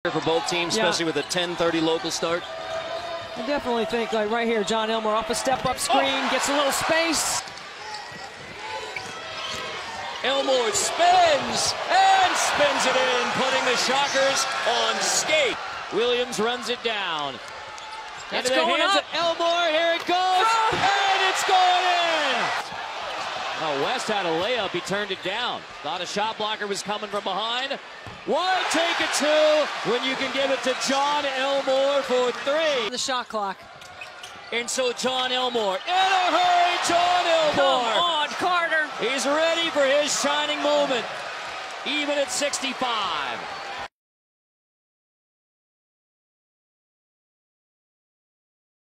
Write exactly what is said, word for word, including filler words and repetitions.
For both teams, Yeah. especially with a ten thirty local start. I definitely think, like right here, John Elmore off a step-up screen, oh. gets a little space. Elmore spins and spins it in, putting the Shockers on skate. Williams runs it down. It's Into the going hands up. of Elmore. Here it goes, oh. and it's going in. Oh, West had a layup. He turned it down. Thought a shot blocker was coming from behind. Why take it two when you can give it to John Elmore for three? The shot clock. And so John Elmore, in a hurry, John Elmore. Come on, Carter. He's ready for his shining moment, even at sixty-five.